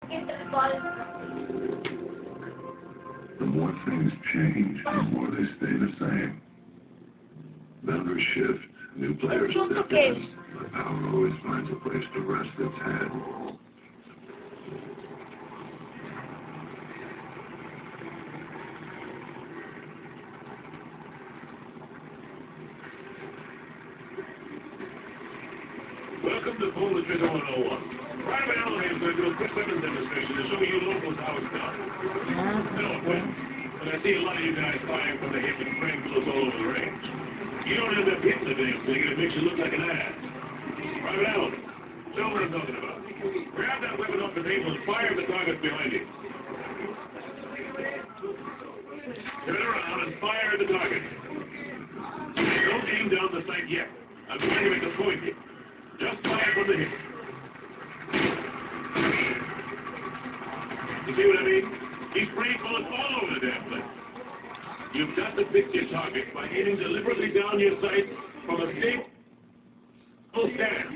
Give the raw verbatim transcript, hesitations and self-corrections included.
The more things change, the more they stay the same. Boundaries shift, new players step in, but power always finds a place to rest its head. Welcome to Pull the Trigger one oh one. Private Allen is going to do a quick weapons demonstration to show you locals how it's done. No offense, but I see a lot of you guys firing from the hip and frame close all over the range. You don't end up hitting the damn thing and it makes you look like an ass. Private Allen, show what I'm talking about. Grab that weapon off the table and fire the target behind you. Turn around and fire at the target. Don't aim down the sight yet. I'm trying to make a point here. Just fire from the hip. You see what I mean? He's spraying bullets all over the damn place. You've got to pick your target by aiming deliberately down your sight from a stable stand.